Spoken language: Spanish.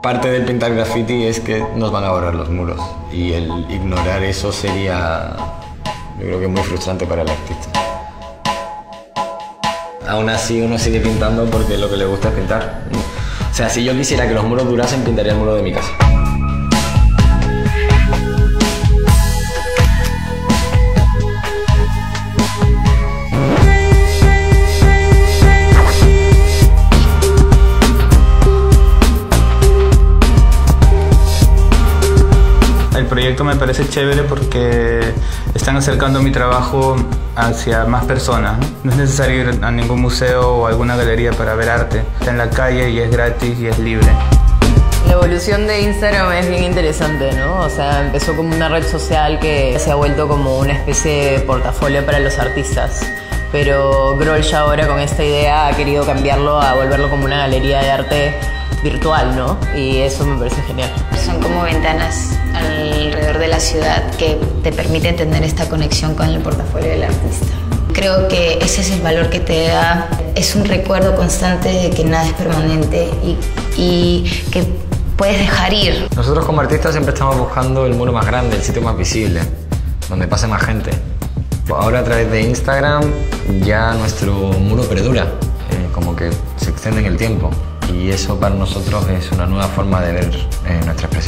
Parte del pintar graffiti es que nos van a borrar los muros y el ignorar eso sería, yo creo que muy frustrante para el artista. Aún así uno sigue pintando porque lo que le gusta es pintar. O sea, si yo quisiera que los muros durasen, pintaría el muro de mi casa. El proyecto me parece chévere porque están acercando mi trabajo hacia más personas. No es necesario ir a ningún museo o alguna galería para ver arte. Está en la calle y es gratis y es libre. La evolución de Instagram es bien interesante, ¿no? O sea, empezó como una red social que se ha vuelto como una especie de portafolio para los artistas. Pero Groll ya ahora con esta idea ha querido cambiarlo a volverlo como una galería de arte virtual, ¿no? Y eso me parece genial. Son como ventanas alrededor de la ciudad que te permiten tener esta conexión con el portafolio del artista. Creo que ese es el valor que te da. Es un recuerdo constante de que nada es permanente y que puedes dejar ir. Nosotros como artistas siempre estamos buscando el muro más grande, el sitio más visible, donde pase más gente. Ahora a través de Instagram ya nuestro muro perdura, como que se extiende en el tiempo. Y eso para nosotros es una nueva forma de ver nuestra expresión.